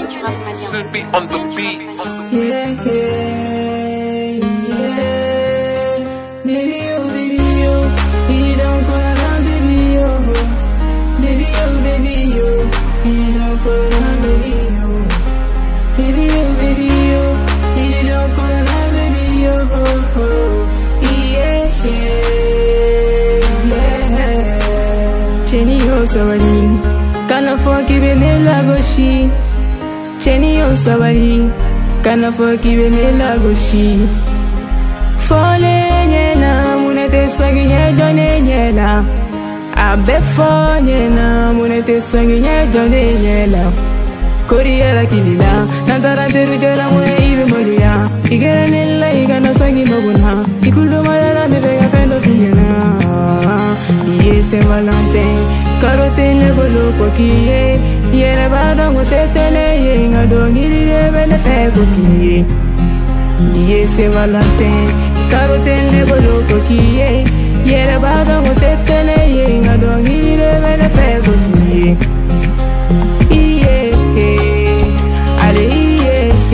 Subi on the beat. Yeah, baby, you, he don't call around, baby, you, baby, you, he don't call around, baby, you, baby, you, he don't call around, baby, you, yeah. Jenny, oh, somebody, can't forgive me, Lagoshi. Jenny, oh, somebody, can't forgive me, Lagoshi. Falling, yena, munete songi done yena. Abe falling, yena, munete songi done yena. Korea la kilila, nantara teru jala mune ibe moluya. Igera nilla igana songi mabuna. Ikulu malala me vega fendo finyana. Iye Saint Valentin, karote ne bolo kokiye. Yere badongo setene ye ngadongi liye bene fe kokiye. Iye Saint Valentin, karote ne bolo kokiye. Yere badongo setene ye ngadongi liye bene fe kokiye. Iye, ale iye,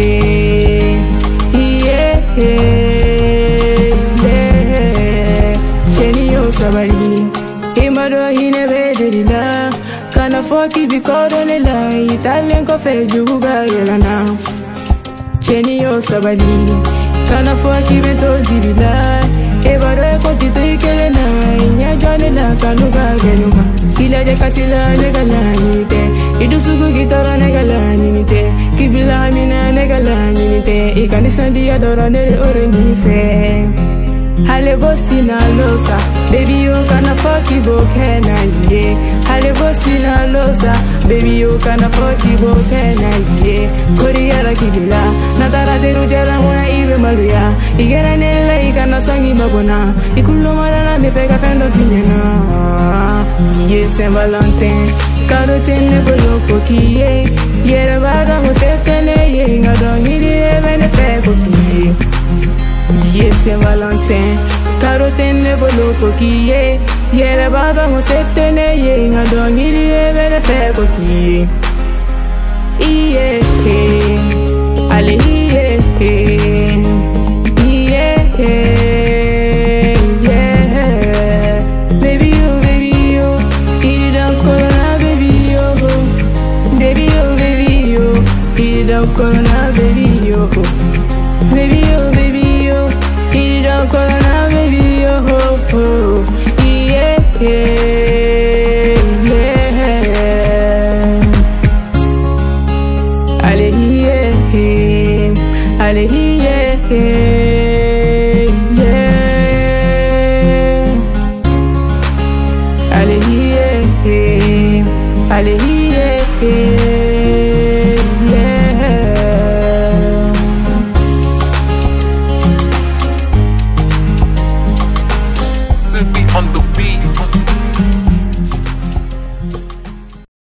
Jenny o sabari, imado hine bedelila. Kana foki bikodo nela, Italian coffee juga yelana. Jenny o sabari, kana foki beto jibila. Ebado eko tito ikelena, inya jone la kanuga genuma. Kila de kasila negala nite, idusugu gitara negala nite, kibila mina negala nite, ikanisa dia dora nere ore nife. Hale bossi na losa, baby you kana fucky bokena ye. Hale bossi na losa, baby you kana fucky bokena ye. Korea la kibila, natara deru jala muna ibe maluya. Igera nela igana songi mabona, ikulu malala me fega fendo finyana. Ye Saint Valentin, karote ne bolo kokiye. Yere badongo setene ye ngadongi liye bene fe kokiye. Ye Saint Valentin, karote ne bolo kokiye. Yere badongo setene ye ngadongi liye bene fe kokiye. Iye, ale iye, baby you, he don't call na baby you, baby you, he don't call na baby you, baby you, he don't call na baby you, yeah. Ale yeah.